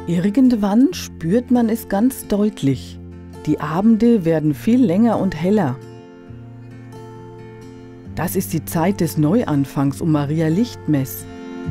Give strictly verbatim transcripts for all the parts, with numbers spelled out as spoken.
Irgendwann spürt man es ganz deutlich. Die Abende werden viel länger und heller. Das ist die Zeit des Neuanfangs um Maria Lichtmess.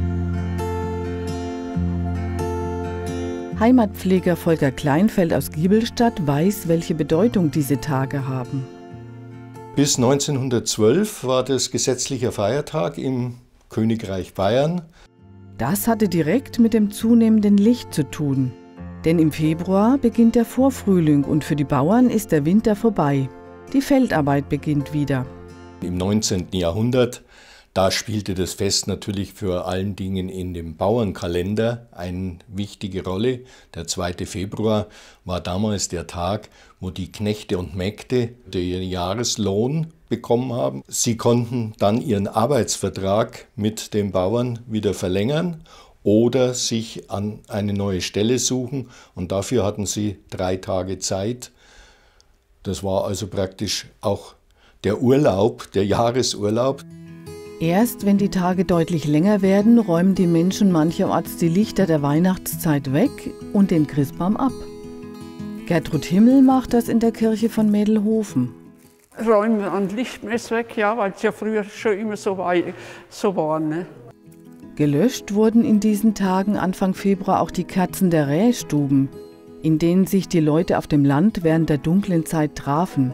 Heimatpfleger Volker Kleinfeld aus Giebelstadt weiß, welche Bedeutung diese Tage haben. Bis neunzehnhundertzwölf war das gesetzlicher Feiertag im Königreich Bayern. Das hatte direkt mit dem zunehmenden Licht zu tun. Denn im Februar beginnt der Vorfrühling und für die Bauern ist der Winter vorbei. Die Feldarbeit beginnt wieder. Im neunzehnten Jahrhundert, da spielte das Fest natürlich vor allen Dingen in dem Bauernkalender eine wichtige Rolle. Der zweite Februar war damals der Tag, wo die Knechte und Mägde den Jahreslohn bekommen haben. Sie konnten dann ihren Arbeitsvertrag mit den Bauern wieder verlängern oder sich an eine neue Stelle suchen. Und dafür hatten sie drei Tage Zeit. Das war also praktisch auch der Urlaub, der Jahresurlaub. Erst wenn die Tage deutlich länger werden, räumen die Menschen mancherorts die Lichter der Weihnachtszeit weg und den Christbaum ab. Gertrud Himmel macht das in der Kirche von Mädelhofen. Räumen an Lichtmess weg, ja, weil es ja früher schon immer so war. So war, ne? Gelöscht wurden in diesen Tagen Anfang Februar auch die Kerzen der Rähstuben, in denen sich die Leute auf dem Land während der dunklen Zeit trafen.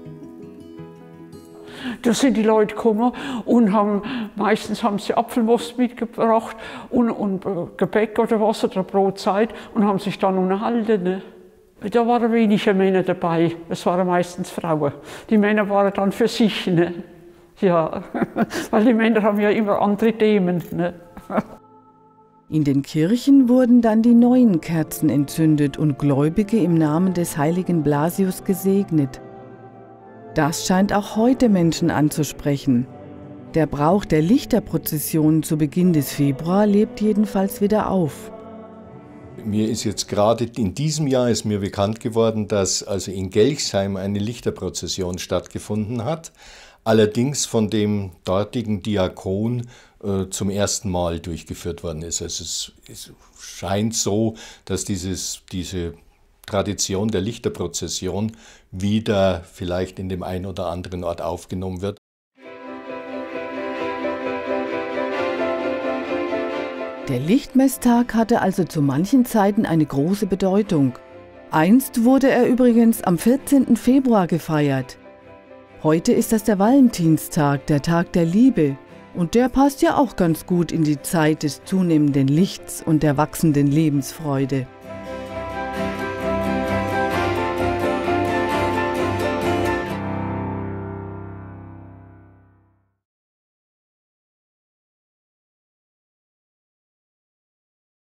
Da sind die Leute gekommen und haben, meistens haben sie Apfelmost mitgebracht und, und Gebäck oder was oder Brotzeit und haben sich dann unterhalten. Ne? Da waren weniger Männer dabei, es waren meistens Frauen. Die Männer waren dann für sich. Ne? Ja, weil die Männer haben ja immer andere Themen. Ne? In den Kirchen wurden dann die neuen Kerzen entzündet und Gläubige im Namen des heiligen Blasius gesegnet. Das scheint auch heute Menschen anzusprechen. Der Brauch der Lichterprozessionen zu Beginn des Februar lebt jedenfalls wieder auf. Mir ist jetzt gerade in diesem Jahr ist mir bekannt geworden, dass also in Gelchsheim eine Lichterprozession stattgefunden hat, allerdings von dem dortigen Diakon äh, zum ersten Mal durchgeführt worden ist. Also es, es scheint so, dass dieses, diese Tradition der Lichterprozession wieder vielleicht in dem einen oder anderen Ort aufgenommen wird. Der Lichtmesstag hatte also zu manchen Zeiten eine große Bedeutung. Einst wurde er übrigens am vierzehnten Februar gefeiert. Heute ist das der Valentinstag, der Tag der Liebe. Und der passt ja auch ganz gut in die Zeit des zunehmenden Lichts und der wachsenden Lebensfreude.